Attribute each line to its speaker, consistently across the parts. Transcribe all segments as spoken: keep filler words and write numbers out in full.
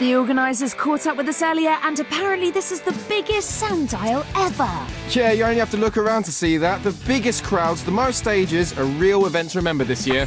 Speaker 1: The organisers caught up with us earlier, and apparently this is the biggest sundial ever.
Speaker 2: Yeah, you only have to look around to see that. The biggest crowds, the most stages, a real event to remember this year.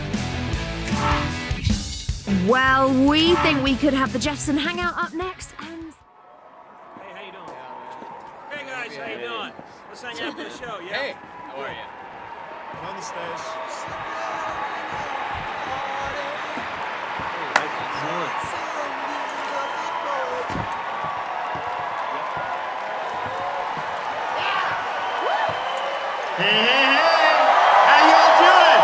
Speaker 1: Well, we think we could have the Jefferson Hangout up next, and...
Speaker 3: Hey, how you doing? Hey, guys, how you doing? Let's hang out for the show, yeah?
Speaker 4: Hey, how are you?
Speaker 5: I'm on the stage.
Speaker 6: Hey, hey, hey! How y'all doing?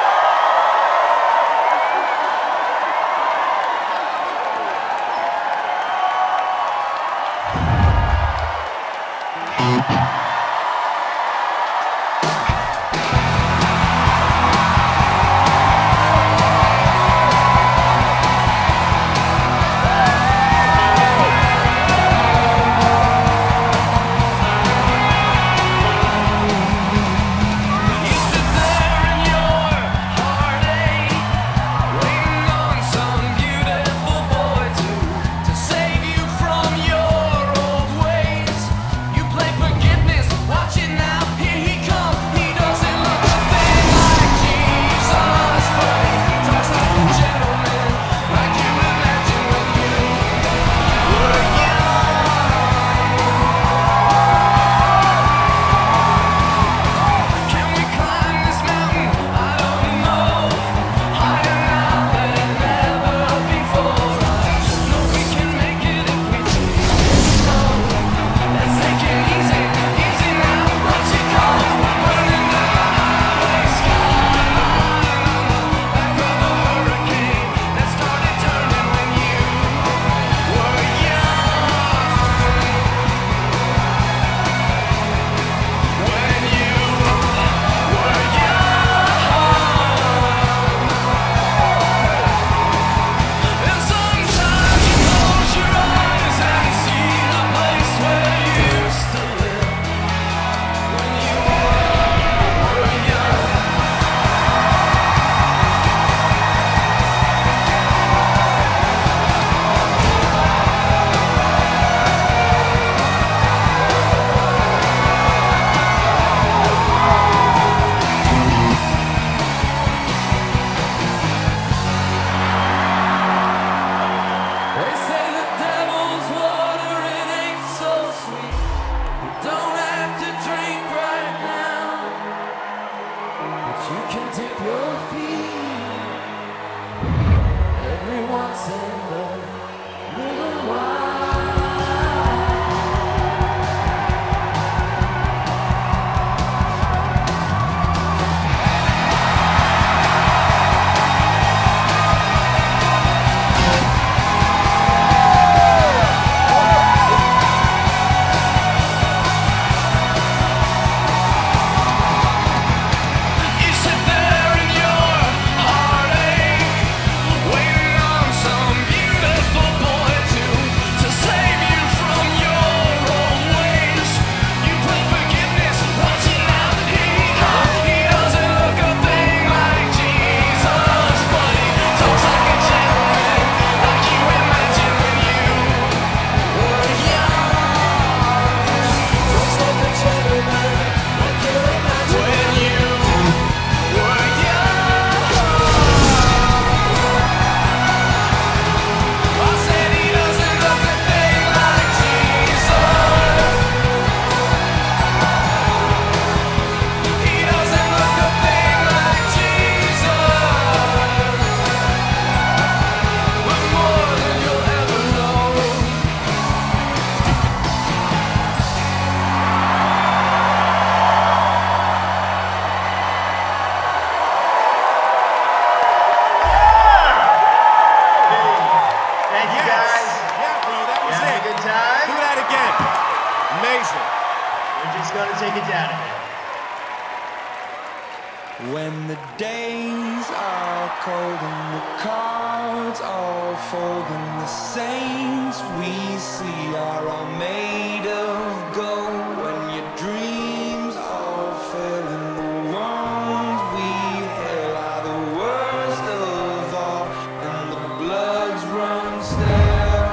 Speaker 7: When the days are cold and the cards all fold and the saints we see are all made of gold. When your dreams all fail and the ones we hail are the worst of all and the bloods run stale.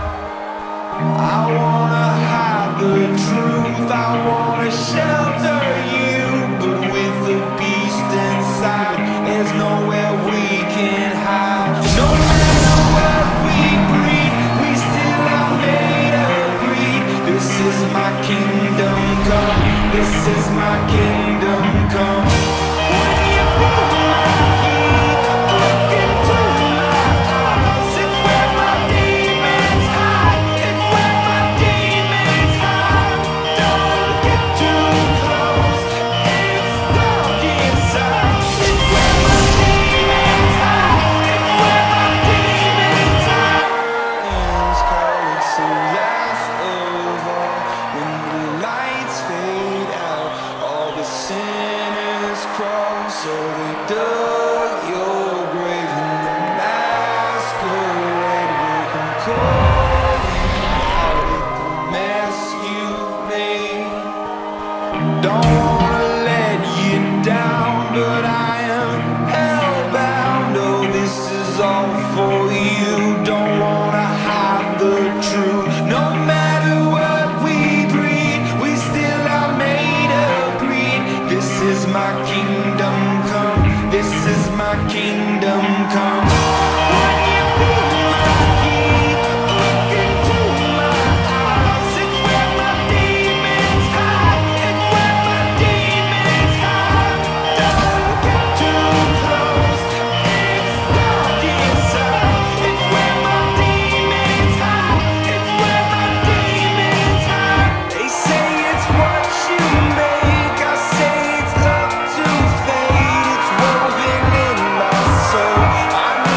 Speaker 7: my kingdom come. When you feel my heat, look into my eyes. It's where my demons hide. It's where my demons hide. Don't get too close. It's dark inside. It's where my demons hide. It's where my demons hide. It's calling, so last over. When the lights fade out, all the sinners crawl. So they dug your grave in the masquerade. We can call out at the mess you made. Don't wanna let you down, but I am hellbound. Oh, this is all for you. Don't wanna hide the truth. No matter what we breed, we still are made of greed. This is my kingdom come. This is my kingdom come. When you feel my heat, look into my eyes. It's where my demons hide. It's where my demons hide. Don't get too close. It's dark inside. It's where my demons hide. It's where my demons hide. They say it's what you make. I say it's up to fate. It's woven in my soul. I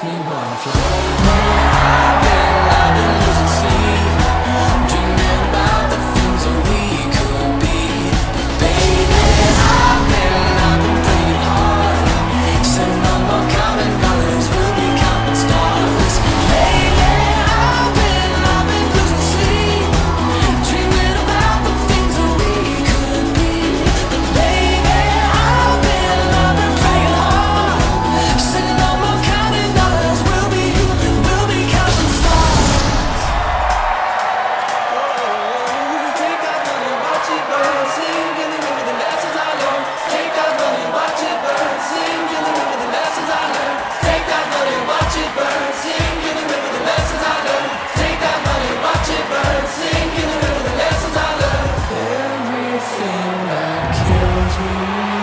Speaker 7: makes me wanna fly. I've been, I've been losing sleep, dreaming about the things that we could be. Baby, I've been, I've been praying hard, saying no more counting dollars, we'll be counting stars. Lately, I've been, I've been losing sleep, dreaming about the things that we could be. Baby, I've been, I've been praying hard, saying no more counting dollars, we'll be, we'll be counting stars. Oh, take that money, watch it burn, sing in the river the lessons I learned. Take that money, watch it burn, sing in the river the lessons I learned. Take that money, watch it burn, sing in the river the lessons I learned. Take that money, watch it burn, sing in the river the lessons I learned. Everything that kills me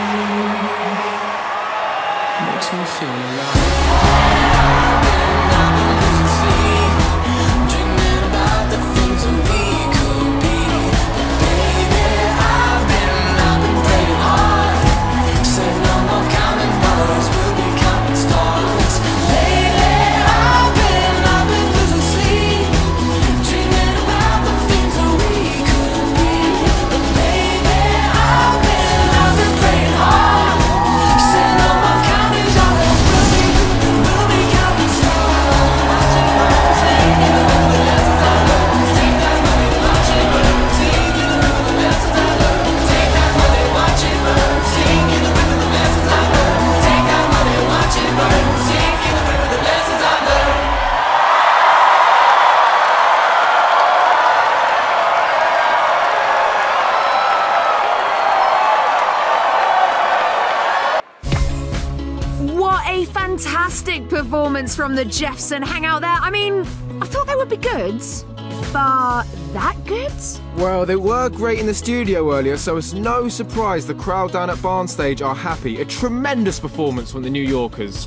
Speaker 7: makes me feel alive. I've been, I've been losing sleep, dreaming about the things that we could be. Baby, I've been, I've been praying hard, said no more counting dollars, we'll be counting stars. Lately, I've been, I've been losing sleep, dreaming about the things that we could be. Baby, I've been, I've been praying hard, said no more counting dollars, we'll be, we'll be counting stars. Sing in the river the lessons I learned. Take that money, watch it burn. Sing in the river the lessons I learned. Take that money, watch it burn. Sing in the river the lessons I learned. Take that money, watch it burn. Sing in the river the lessons I learned.
Speaker 1: What a fantastic performance from the Jeffson Hangout there. I mean, I thought they would be good, but that good?
Speaker 2: Well, they were great in the studio earlier, so it's no surprise the crowd down at Barnstage are happy. A tremendous performance from the New Yorkers.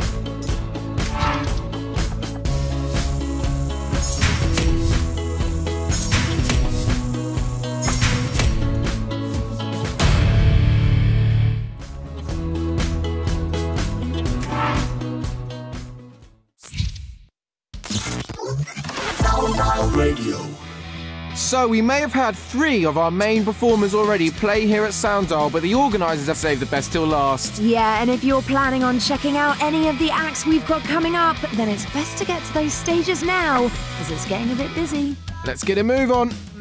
Speaker 2: So we may have had three of our main performers already play here at Sounddial, but the organisers have saved the best till last.
Speaker 1: Yeah, and if you're planning on checking out any of the acts we've got coming up, then it's best to get to those stages now, as it's getting a bit busy.
Speaker 2: Let's get a move on.